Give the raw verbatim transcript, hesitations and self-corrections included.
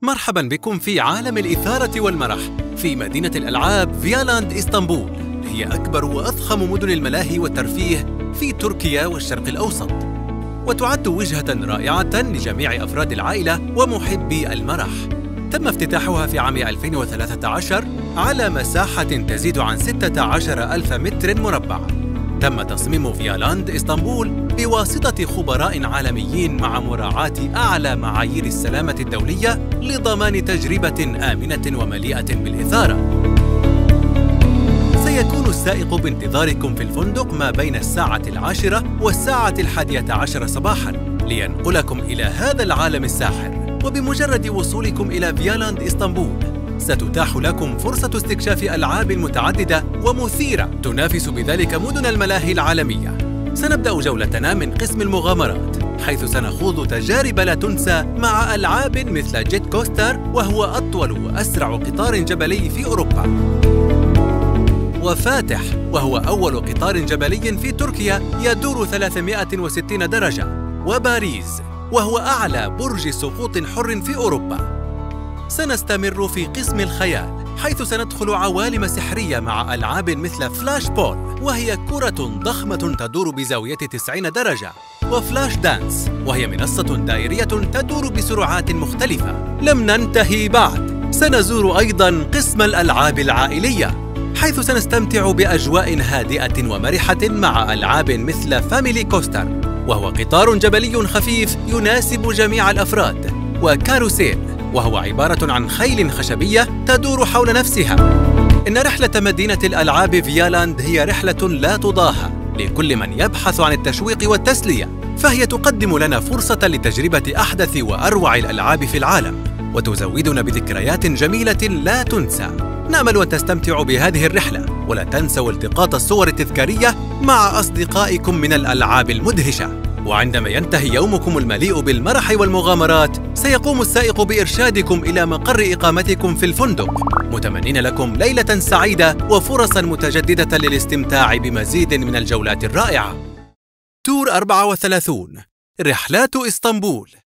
مرحباً بكم في عالم الإثارة والمرح في مدينة الألعاب فيالاند إسطنبول. هي أكبر وأضخم مدن الملاهي والترفيه في تركيا والشرق الأوسط، وتعد وجهة رائعة لجميع أفراد العائلة ومحبي المرح. تم افتتاحها في عام ألفين وثلاثة عشر على مساحة تزيد عن ستة عشر ألف متر مربع. تم تصميم فيالاند إسطنبول بواسطة خبراء عالميين مع مراعاة أعلى معايير السلامة الدولية لضمان تجربة آمنة ومليئة بالإثارة. سيكون السائق بانتظاركم في الفندق ما بين الساعة العاشرة والساعة الحادية عشر صباحاً لينقلكم إلى هذا العالم الساحر. وبمجرد وصولكم إلى فيالاند إسطنبول ستتاح لكم فرصة استكشاف ألعاب متعددة ومثيرة تنافس بذلك مدن الملاهي العالمية. سنبدأ جولتنا من قسم المغامرات، حيث سنخوض تجارب لا تنسى مع ألعاب مثل جيت كوستر، وهو أطول وأسرع قطار جبلي في أوروبا، وفاتح، وهو أول قطار جبلي في تركيا يدور ثلاثمائة وستين درجة، وباريس، وهو أعلى برج سقوط حر في أوروبا. سنستمر في قسم الخيال، حيث سندخل عوالم سحرية مع ألعاب مثل فلاش بول، وهي كرة ضخمة تدور بزاوية تسعين درجة، وفلاش دانس، وهي منصة دائرية تدور بسرعات مختلفة. لم ننتهي بعد، سنزور أيضاً قسم الألعاب العائلية، حيث سنستمتع بأجواء هادئة ومرحة مع ألعاب مثل فاميلي كوستر، وهو قطار جبلي خفيف يناسب جميع الأفراد، وكاروسيل، وهو عبارة عن خيل خشبية تدور حول نفسها. إن رحلة مدينة الألعاب فيالاند هي رحلة لا تضاهى لكل من يبحث عن التشويق والتسلية، فهي تقدم لنا فرصة لتجربة أحدث وأروع الألعاب في العالم، وتزودنا بذكريات جميلة لا تنسى. نأمل أن تستمتعوا بهذه الرحلة، ولا تنسوا التقاط الصور التذكارية مع أصدقائكم من الألعاب المدهشة. وعندما ينتهي يومكم المليء بالمرح والمغامرات، سيقوم السائق بإرشادكم إلى مقر إقامتكم في الفندق، متمنين لكم ليلة سعيدة وفرصاً متجددة للاستمتاع بمزيد من الجولات الرائعة. تور أربعة وثلاثين، رحلات إسطنبول.